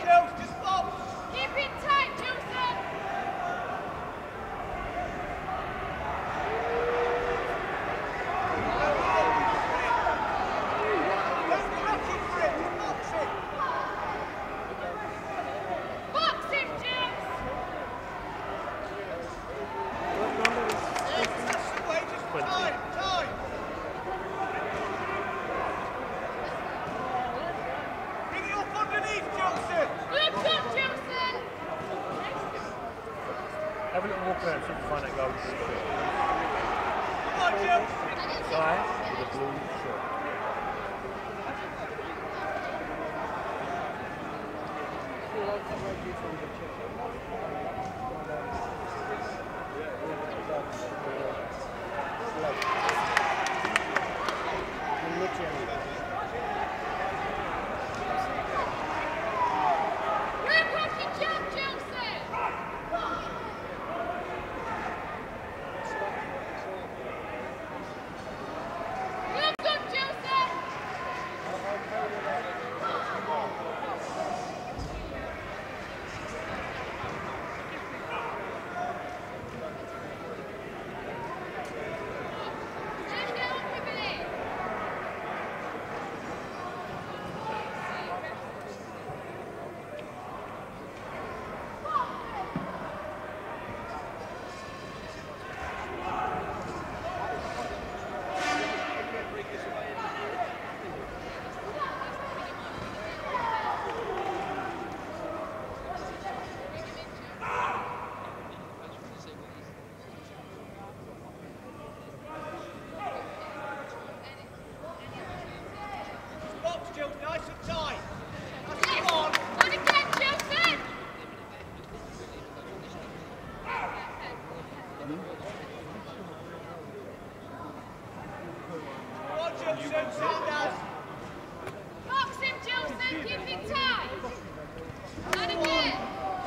Have a little walk around, see if you find that goal. Come on, Jill! Guy with a blue shirt. Jill, nice and tight. Come on. On again, Chelsea. Come on, Chelsea, Sanders. Box him, Chelsea. Keep it tight. On again.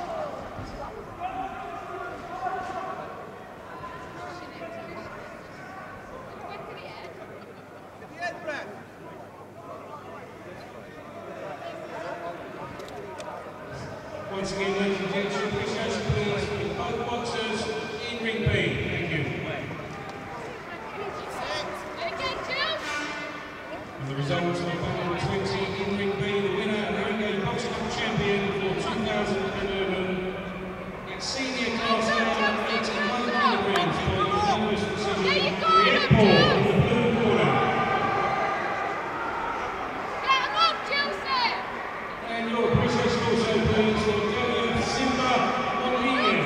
Once again, ladies and gentlemen, appreciation please with both boxers in ring B. Thank you. And the results of final 20 in ring B, the winner and Haringey Boxing Cup champion for 2011 at senior class now, 81 kilograms by unanimous decision, Riet Paul in the blue corner. And your appreciation also please for Simba Monlier.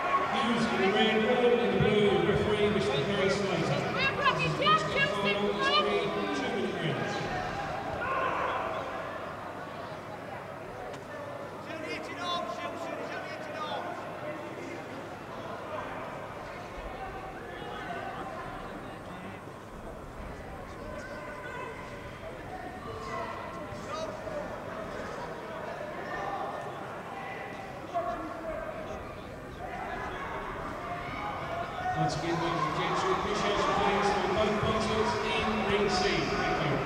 We're rocking down, Chelsea. Once again, ladies and gents, your appreciation please for both boxers in ring C. Thank you.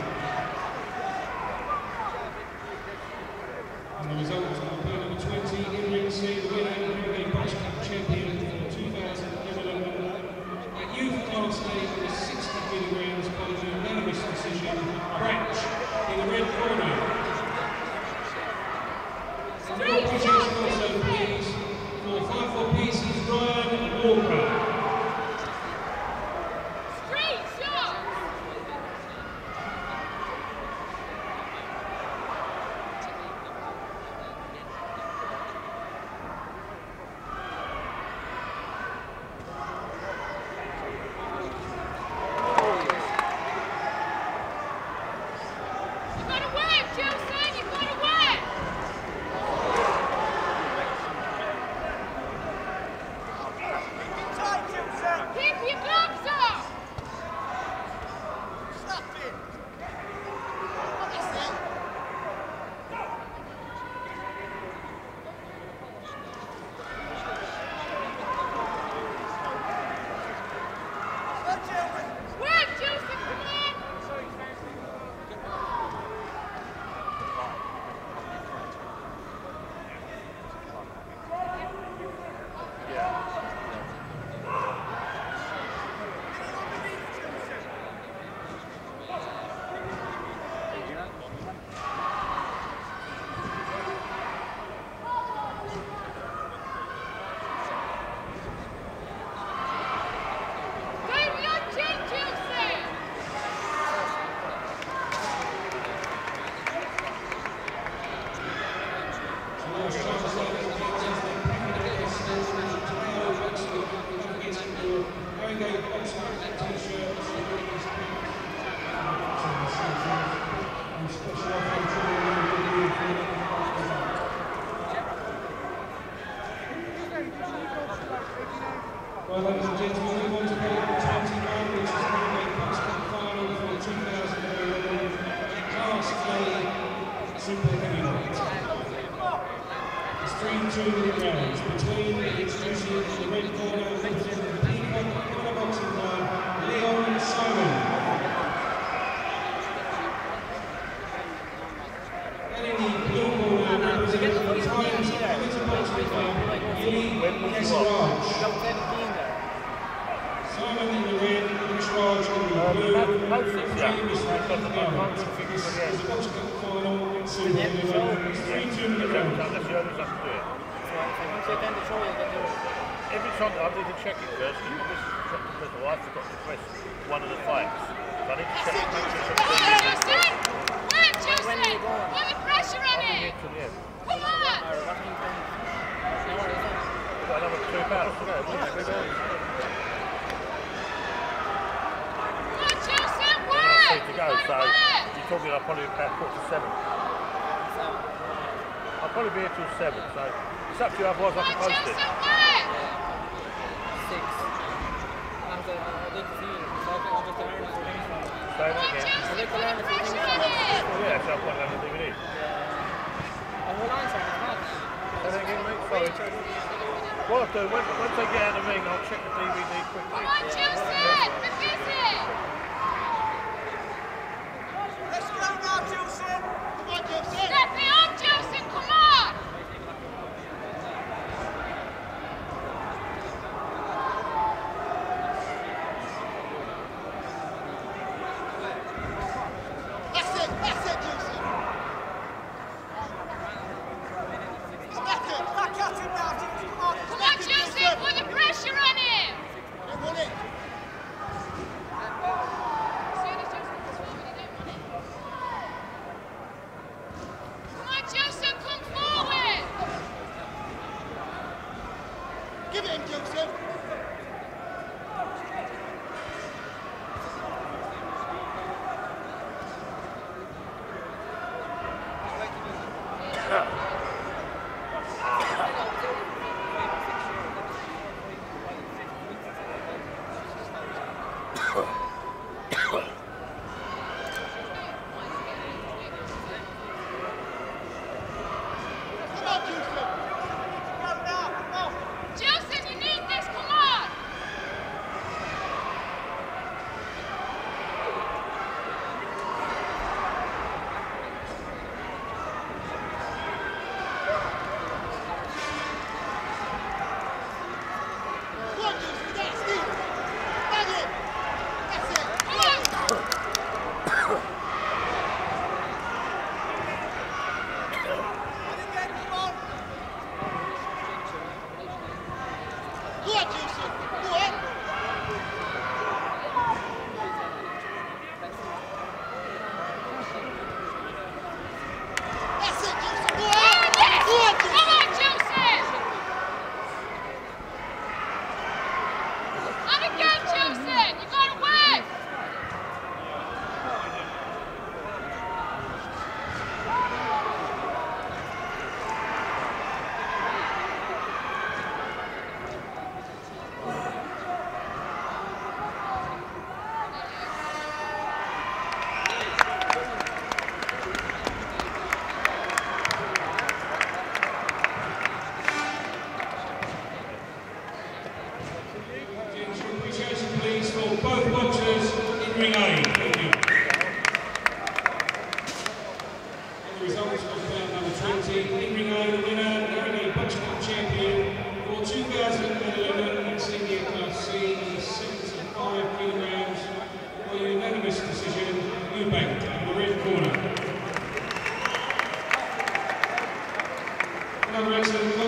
And the result of bout number 20 in ring C, the winner and Heavyweight Box Cup champion for 2011 at youth class A with 60 kilograms by unanimous decision, Branch in the red corner. And your appreciation also please for 5-4 pieces, Ryan Walker. Well, ladies and gentlemen, we want to go to 21, which is the Heavyweight Box Cup final for 2011 Class A Super Heavyweight. It's 3-2 rounds between the exclusive in the red corner, representing the Peacock Corner Boxing Club, Leon Simon. And in the blue corner, representing the Times Amateur Boxing Club, Yili Messeraj. Simon in the red, Messeraj in the blue. Famous Boxing Cup final in Super Heavyweight. It's 3-2 rounds. Every time I need to check it first, because I forgot to press one of the fights. So I need to check it. Work, Joseph! Put the pressure on it! Come on! We've got another 2 bouts to go. Come on, Joseph, work! To go, so you're talking I'll probably be about 4 to 7. I'll probably be here till 7, so it's up to you, otherwise I can post it. Say that again. Yeah, so I'll put it on the DVD. Say that again, mate, sorry. What I'll do, once they get out of the ring, I'll check the DVD quickly. Come on, Joseph! We're busy! Let's go now, Joseph! Come on, Joseph! Step it up, Joseph! Come on! That's it, Joseph! Back at him now, Joseph! Come on! Come on, Joseph! Put the pressure on him! Don't want it! As soon as Joseph comes forward, you don't want it. Come on, Joseph! Come forward! Give it him, Joseph! Joseph, you need this! Come on! And again, Chelsea! You got to win! Both boxers in ring A. Thank you. And the results of bout number 20 in ring A, the winner, Naringo Box Cup champion for 2011 senior class C, 75 kilograms, by unanimous decision, Eubank in the red corner. Another excellent